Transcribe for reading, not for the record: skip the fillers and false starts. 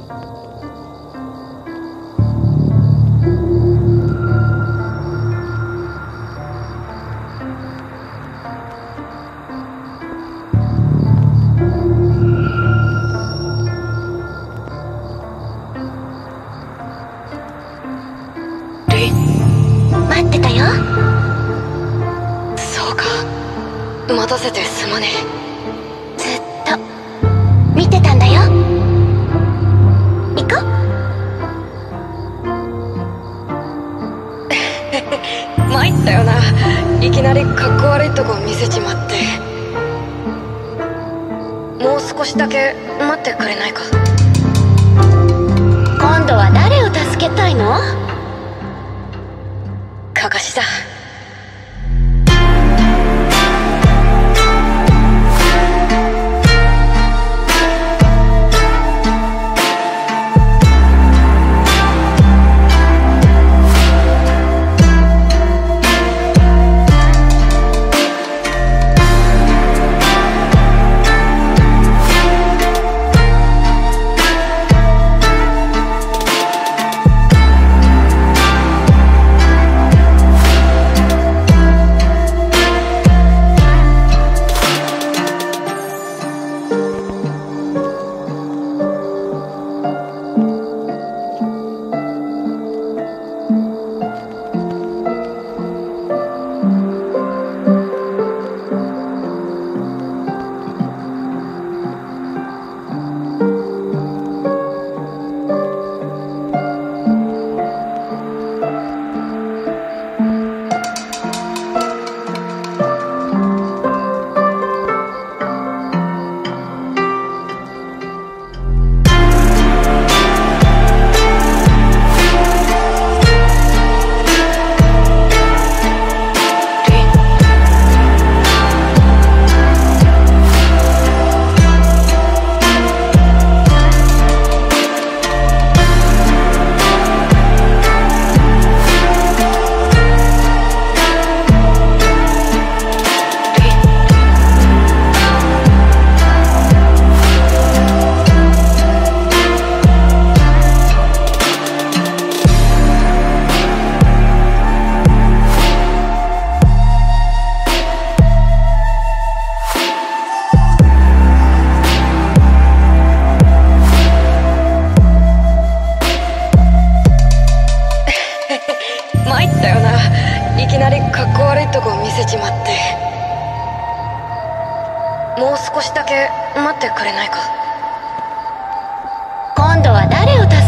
待ってたよ。 そうか、待たせてすまねえ。ずっと見てたんだよ。行こう。参ったよな、いきなりかっこ悪いとこ見せちまって。もう少しだけ待ってくれないか。 今度は誰を助けたいの？ かかしだ。参ったよな、いきなりかっこ悪いとこ見せちまって。もう少しだけ待ってくれないか。 今度は誰を助